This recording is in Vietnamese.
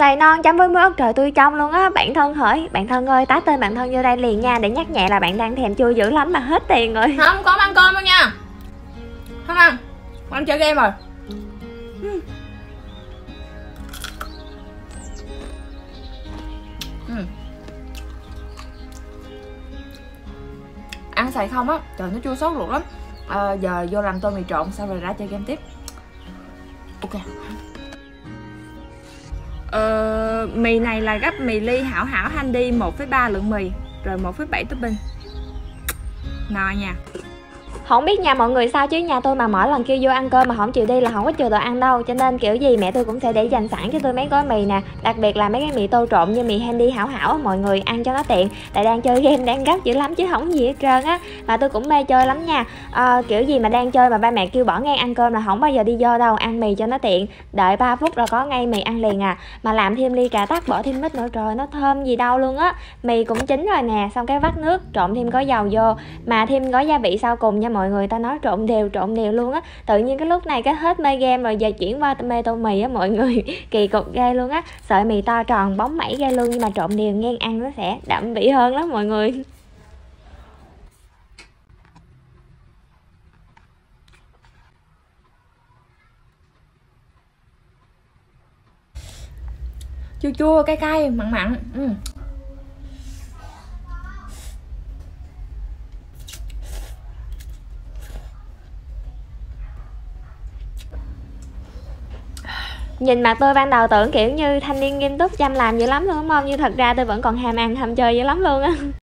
Xoài non chấm với muối ớt trời tươi trong luôn á. Bạn thân hỏi, bạn thân ơi tá tên bạn thân vô đây liền nha, để nhắc nhẹ là bạn đang thèm chua dữ lắm mà hết tiền rồi. Không có ăn cơm đâu nha. Không ăn, anh chơi game rồi. Ăn xài không á, trời nó chua xót luôn lắm. Giờ vô làm tô mì trộn xong rồi ra chơi game tiếp. Ok. Mì này là gấp mì ly Hảo Hảo Handy 1,3 lượng mì rồi 1,7 topping. Ngon nha. Không biết nhà mọi người sao chứ nhà tôi mà mỗi lần kêu vô ăn cơm mà không chịu đi là không có chừa đồ ăn đâu. Cho nên kiểu gì mẹ tôi cũng sẽ để dành sẵn cho tôi mấy gói mì nè. Đặc biệt là mấy cái mì tô trộn như mì Handy Hảo Hảo mọi người ăn cho nó tiện. Tại đang chơi game đang gấp dữ lắm chứ không gì hết trơn á. Mà tôi cũng mê chơi lắm nha. Kiểu gì mà đang chơi mà ba mẹ kêu bỏ ngang ăn cơm là không bao giờ đi vô đâu. Ăn mì cho nó tiện. Đợi 3 phút là có ngay mì ăn liền à. Mà làm thêm ly cà tắc bỏ thêm mít nữa trời nó thơm gì đâu luôn á. Mì cũng chín rồi nè, xong cái vắt nước trộn thêm gói dầu vô. Mà thêm gói gia vị sau cùng nha mọi người, ta nói trộn đều luôn á. Tự nhiên cái lúc này cái hết mê game rồi, giờ chuyển qua mê tô mì á mọi người. Kỳ cục ghê luôn á. Sợi mì to tròn bóng mẩy ghê luôn, nhưng mà trộn đều ngang ăn nó sẽ đậm vị hơn lắm mọi người. Chua chua cay cay mặn mặn. Nhìn mặt tôi ban đầu tưởng kiểu như thanh niên nghiêm túc chăm làm dữ lắm luôn đúng không, nhưng thật ra tôi vẫn còn ham ăn ham chơi dữ lắm luôn á.